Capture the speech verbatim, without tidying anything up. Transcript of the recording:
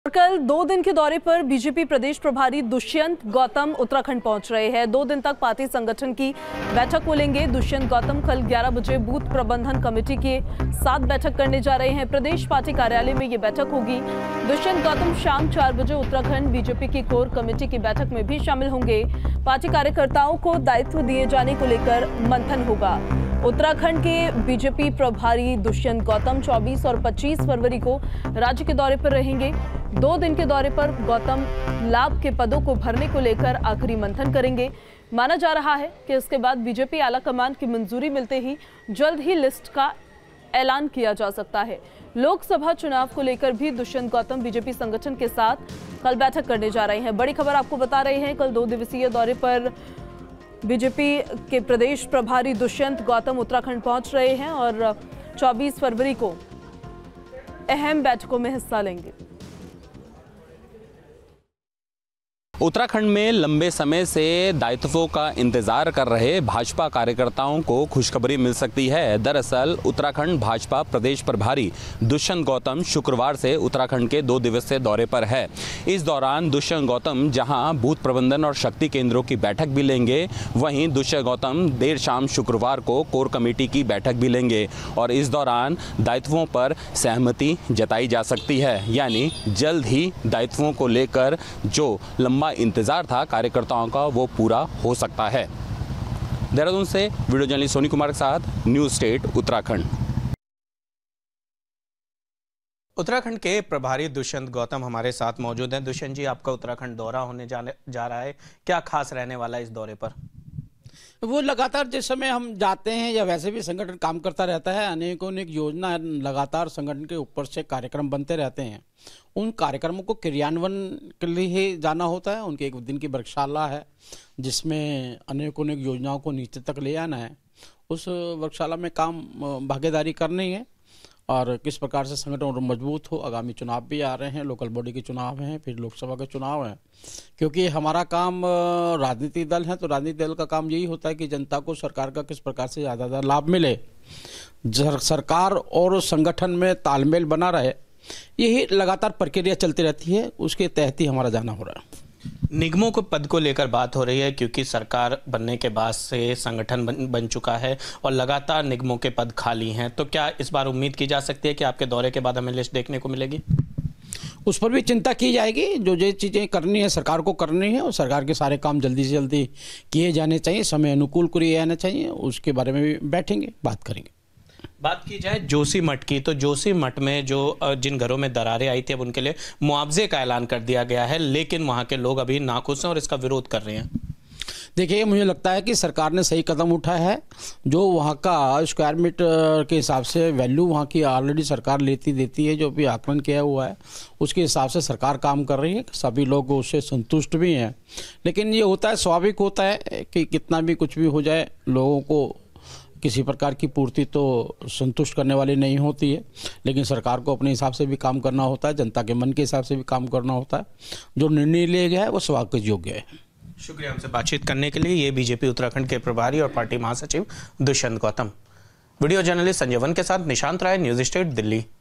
कल दो दिन के दौरे पर बीजेपी प्रदेश प्रभारी दुष्यंत गौतम उत्तराखंड पहुंच रहे हैं। दो दिन तक पार्टी संगठन की बैठक को लेंगे। दुष्यंत गौतम कल ग्यारह बजे बूथ प्रबंधन कमेटी के साथ बैठक करने जा रहे हैं। प्रदेश पार्टी कार्यालय में ये बैठक होगी। दुष्यंत गौतम शाम चार बजे उत्तराखंड बीजेपी की कोर कमेटी की बैठक में भी शामिल होंगे। पार्टी कार्यकर्ताओं को दायित्व दिए जाने को लेकर मंथन होगा। उत्तराखंड के बीजेपी प्रभारी दुष्यंत गौतम चौबीस और पच्चीस फरवरी को राज्य के दौरे पर रहेंगे। दो दिन के दौरे पर गौतम लाभ के पदों को भरने को लेकर आखिरी मंथन करेंगे। माना जा रहा है कि इसके बाद बीजेपी आला कमान की मंजूरी मिलते ही जल्द ही लिस्ट का ऐलान किया जा सकता है। लोकसभा चुनाव को लेकर भी दुष्यंत गौतम बीजेपी संगठन के साथ कल बैठक करने जा रहे हैं। बड़ी खबर आपको बता रहे हैं, कल दो दिवसीय दौरे पर बीजेपी के प्रदेश प्रभारी दुष्यंत गौतम उत्तराखंड पहुंच रहे हैं और चौबीस फरवरी को अहम बैठकों में हिस्सा लेंगे। उत्तराखंड में लंबे समय से दायित्वों का इंतजार कर रहे भाजपा कार्यकर्ताओं को खुशखबरी मिल सकती है। दरअसल उत्तराखंड भाजपा प्रदेश प्रभारी दुष्यंत गौतम शुक्रवार से उत्तराखंड के दो दिवसीय दौरे पर है। इस दौरान दुष्यंत गौतम जहां बूथ प्रबंधन और शक्ति केंद्रों की बैठक भी लेंगे, वहीं दुष्यंत गौतम देर शाम शुक्रवार को कोर कमेटी की बैठक भी लेंगे और इस दौरान दायित्वों पर सहमति जताई जा सकती है। यानी जल्द ही दायित्वों को लेकर जो लंबा इंतजार था कार्यकर्ताओं का, वो पूरा हो सकता है। देहरादून से वीडियो जर्नलिस्ट सोनी कुमार के साथ न्यूज़ स्टेट उत्तराखंड। उत्तराखंड के प्रभारी दुष्यंत गौतम हमारे साथ मौजूद हैं। दुष्यंत जी, आपका उत्तराखंड दौरा होने जाने जा रहा है, क्या खास रहने वाला है इस दौरे पर? वो लगातार जिस समय हम जाते हैं या वैसे भी संगठन काम करता रहता है, अनेकों अनेक योजना लगातार संगठन के ऊपर से कार्यक्रम बनते रहते हैं। उन कार्यक्रमों को क्रियान्वयन के लिए ही जाना होता है। उनके एक दिन की वर्कशाला है जिसमें अनेकों अनेक योजनाओं को नीचे तक ले आना है। उस वर्कशाला में काम भागीदारी करनी है और किस प्रकार से संगठन और मजबूत हो। आगामी चुनाव भी आ रहे हैं, लोकल बॉडी के चुनाव हैं, फिर लोकसभा के चुनाव हैं। क्योंकि हमारा काम राजनीतिक दल है, तो राजनीतिक दल का काम यही होता है कि जनता को सरकार का किस प्रकार से ज़्यादा ज़्यादा लाभ मिले, सरकार और संगठन में तालमेल बना रहे। यही लगातार प्रक्रिया चलती रहती है, उसके तहत ही हमारा जाना हो रहा है। निगमों को पद को लेकर बात हो रही है क्योंकि सरकार बनने के बाद से संगठन बन, बन चुका है और लगातार निगमों के पद खाली हैं। तो क्या इस बार उम्मीद की जा सकती है कि आपके दौरे के बाद हमें लिस्ट देखने को मिलेगी? उस पर भी चिंता की जाएगी। जो जो चीज़ें करनी है सरकार को करनी है और सरकार के सारे काम जल्दी से जल्दी किए जाने चाहिए, समय अनुकूल किए जाने चाहिए। उसके बारे में भी बैठेंगे, बात करेंगे। बात की जाए जोशीमठ की, तो जोशीमठ में जो जिन घरों में दरारें आई थी अब उनके लिए मुआवजे का ऐलान कर दिया गया है, लेकिन वहां के लोग अभी नाखुश हैं और इसका विरोध कर रहे हैं। देखिए, मुझे लगता है कि सरकार ने सही कदम उठाया है। जो वहाँ का स्क्वायर मीटर के हिसाब से वैल्यू वहाँ की ऑलरेडी सरकार लेती देती है, जो भी आकलन किया हुआ है उसके हिसाब से सरकार काम कर रही है। सभी लोग उससे संतुष्ट भी हैं। लेकिन ये होता है, स्वाभाविक होता है कि कितना भी कुछ भी हो जाए, लोगों को किसी प्रकार की पूर्ति तो संतुष्ट करने वाली नहीं होती है। लेकिन सरकार को अपने हिसाब से भी काम करना होता है, जनता के मन के हिसाब से भी काम करना होता है। जो निर्णय लिया गया है वो स्वागत योग्य है। शुक्रिया हमसे बातचीत करने के लिए। ये बीजेपी उत्तराखंड के प्रभारी और पार्टी महासचिव दुष्यंत गौतम। वीडियो जर्नलिस्ट संजय वन के साथ निशांत राय, न्यूज़ स्टेट दिल्ली।